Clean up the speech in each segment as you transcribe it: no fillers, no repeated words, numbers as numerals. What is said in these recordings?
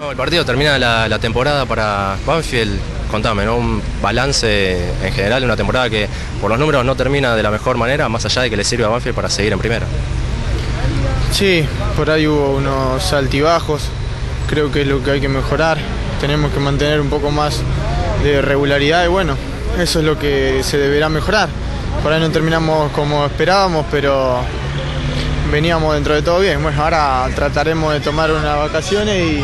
El partido termina la temporada para Banfield. Contame, ¿no? Un balance en general de una temporada que por los números no termina de la mejor manera, más allá de que le sirve a Banfield para seguir en primera. Sí, por ahí hubo unos altibajos, creo que es lo que hay que mejorar. Tenemos que mantener un poco más de regularidad y bueno, eso es lo que se deberá mejorar. Por ahí no terminamos como esperábamos, pero veníamos dentro de todo bien. Bueno, ahora trataremos de tomar unas vacaciones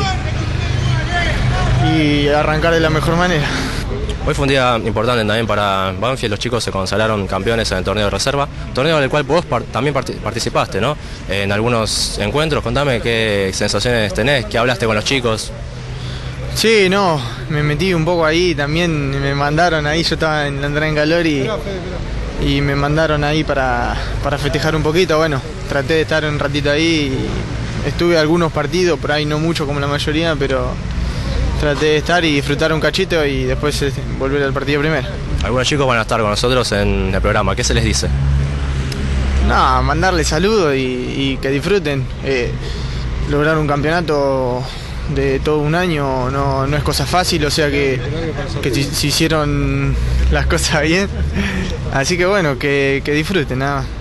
y arrancar de la mejor manera. Hoy fue un día importante también para Banfield, los chicos se consagraron campeones en el torneo de reserva, torneo en el cual vos también participaste, ¿no? En algunos encuentros. Contame qué sensaciones tenés, qué hablaste con los chicos. Sí, no, me metí un poco ahí, también me mandaron ahí, yo estaba en la entrada en calor y me mandaron ahí para festejar un poquito. Bueno, traté de estar un ratito ahí, estuve algunos partidos, por ahí no mucho como la mayoría, pero traté de estar y disfrutar un cachito y después volver al partido primero. Algunos chicos van a estar con nosotros en el programa, ¿qué se les dice? No, mandarles saludos y que disfruten. Lograr un campeonato de todo un año no es cosa fácil, o sea que se hicieron las cosas bien. Así que bueno, que disfruten, nada más.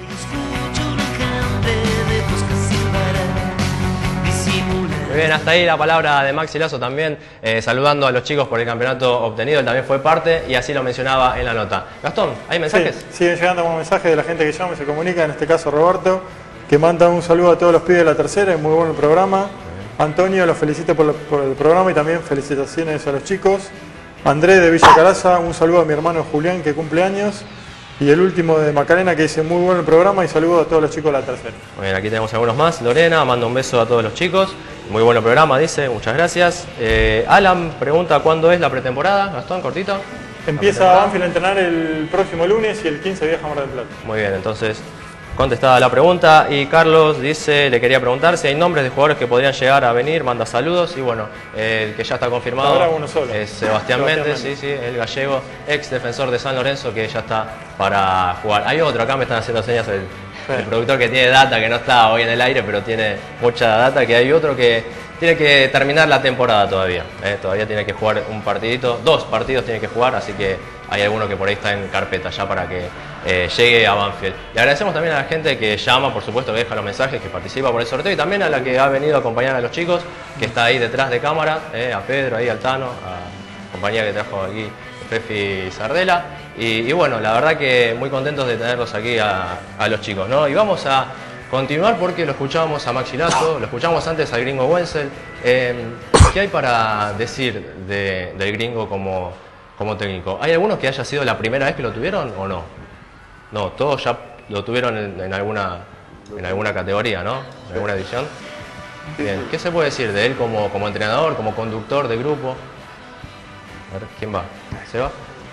Muy bien, hasta ahí la palabra de Maxi Lazo también, saludando a los chicos por el campeonato obtenido. Él también fue parte y así lo mencionaba en la nota. Gastón, ¿hay mensajes? Sí, siguen llegando algunos mensajes de la gente que llama y se comunica, en este caso Roberto, que manda un saludo a todos los pibes de la tercera, es muy bueno el programa. Antonio los felicita por el programa y también felicitaciones a los chicos. Andrés de Villa Caraza, un saludo a mi hermano Julián que cumple años. Y el último de Macarena que dice muy bueno el programa y saludo a todos los chicos de la tercera. Muy bien, aquí tenemos algunos más. Lorena manda un beso a todos los chicos. Muy bueno programa, dice, muchas gracias. Alan pregunta cuándo es la pretemporada. Gastón, cortito. Empieza Banfield a entrenar el próximo lunes y el 15 viaja a Mar del Plata. Muy bien, entonces contestada la pregunta. Y Carlos dice, le quería preguntar si hay nombres de jugadores que podrían llegar a venir, manda saludos. Y bueno, el que ya está confirmado ahora uno solo es Sebastián Méndez, sí, el gallego, ex defensor de San Lorenzo, que ya está para jugar. Hay otro, acá me están haciendo señas el productor que tiene data, que no está hoy en el aire, pero tiene mucha data, que hay otro que tiene que terminar la temporada todavía. Todavía tiene que jugar un partidito, 2 partidos tiene que jugar, así que hay alguno que por ahí está en carpeta ya para que llegue a Banfield. Le agradecemos también a la gente que llama, por supuesto, que deja los mensajes, que participa por el sorteo, y también a la que ha venido a acompañar a los chicos, que está ahí detrás de cámara, a Pedro, ahí al Tano, a la compañía que trajo aquí, Fefi Sardela. Y bueno, la verdad que muy contentos de tenerlos aquí a los chicos, ¿no? Y vamos a continuar porque lo escuchábamos a Maxi Lazo, lo escuchamos antes al gringo Wenzel. ¿Qué hay para decir del gringo como técnico? ¿Hay algunos que haya sido la primera vez que lo tuvieron o no? No, todos ya lo tuvieron en alguna categoría, ¿no? En alguna edición. Bien, ¿qué se puede decir de él como entrenador, como conductor de grupo? A ver, ¿quién va? ¿Seba?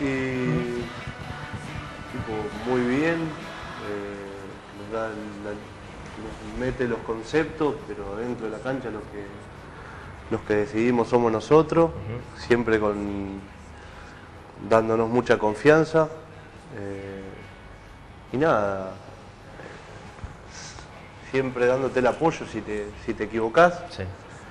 Tipo, muy bien, nos mete los conceptos, pero dentro de la cancha los que decidimos somos nosotros, siempre dándonos mucha confianza. Y nada, siempre dándote el apoyo si te equivocás. Sí.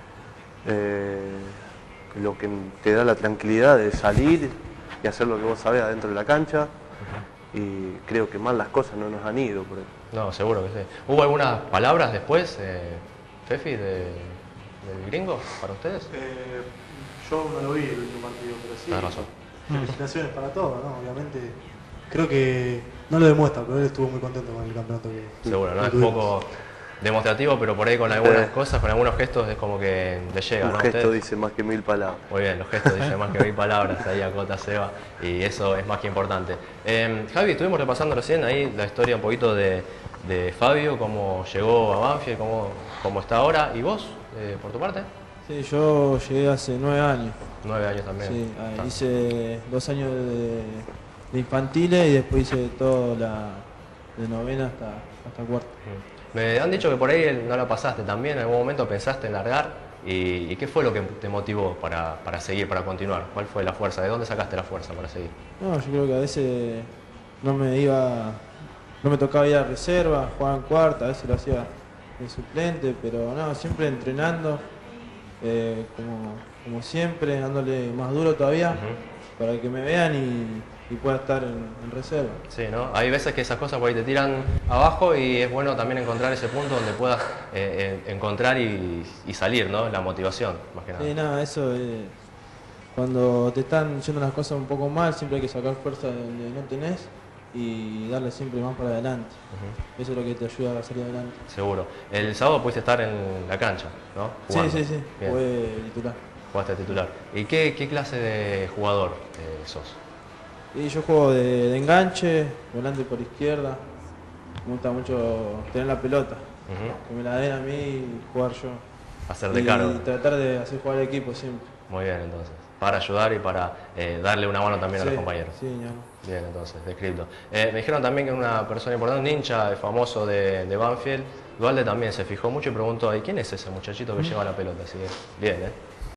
Lo que te da la tranquilidad de salir y hacer lo que vos sabés adentro de la cancha. Y creo que mal las cosas no nos han ido por eso. No, seguro que sí. ¿Hubo algunas palabras después, Fefi, del gringo para ustedes? Yo no lo vi el último partido, pero sí. Tienes razón. Felicitaciones para todos, ¿no? Obviamente, creo que no lo demuestra, pero él estuvo muy contento con el campeonato que seguro, ¿no? Es tuvimos. poco demostrativo, pero por ahí con algunas cosas, con algunos gestos es como que le llega, Un ¿no? gesto ¿Ustedes? dice más que 1000 palabras. Muy bien, los gestos dicen más que 1000 palabras, ahí acota Seba, y eso es más que importante. Javi, estuvimos repasando recién ahí la historia un poquito de Fabio, cómo llegó a Banfield, cómo está ahora, y vos, por tu parte. Sí, yo llegué hace 9 años. 9 años también. Sí, hice 2 años de infantiles y después hice todo de novena hasta cuarto. Me han dicho que por ahí no la pasaste también, en algún momento pensaste en largar, y ¿qué fue lo que te motivó para seguir, para continuar? ¿Cuál fue la fuerza? ¿De dónde sacaste la fuerza para seguir? No, yo creo que a veces no me tocaba ir a reserva, jugaba en cuarta, a veces lo hacía de suplente, pero no, siempre entrenando como siempre, dándole más duro todavía, para que me vean y pueda estar en reserva. Sí, ¿no? Hay veces que esas cosas por ahí te tiran abajo y es bueno también encontrar ese punto donde puedas encontrar y salir, ¿no? La motivación, más que nada. Sí, nada, eso cuando te están yendo las cosas un poco mal, siempre hay que sacar fuerza de donde no tenés y darle siempre más para adelante. Eso es lo que te ayuda a salir adelante. Seguro. El sábado pudiste estar en la cancha, ¿no? Jugando. Sí, Bien. jugué titular. Jugaste titular. ¿Y qué clase de jugador sos? Y yo juego de enganche, volante por izquierda. Me gusta mucho tener la pelota, que me la den a mí y jugar yo. Hacer de cargo. Y tratar de hacer jugar al equipo siempre. Muy bien, entonces. Para ayudar y para darle una mano también a los compañeros. Sí, ya. Bien, entonces, descripto. Me dijeron también que una persona importante, un hincha famoso de Banfield, Dualde también se fijó mucho y preguntó, ¿y quién es ese muchachito que lleva la pelota? Así que, bien, ¿eh?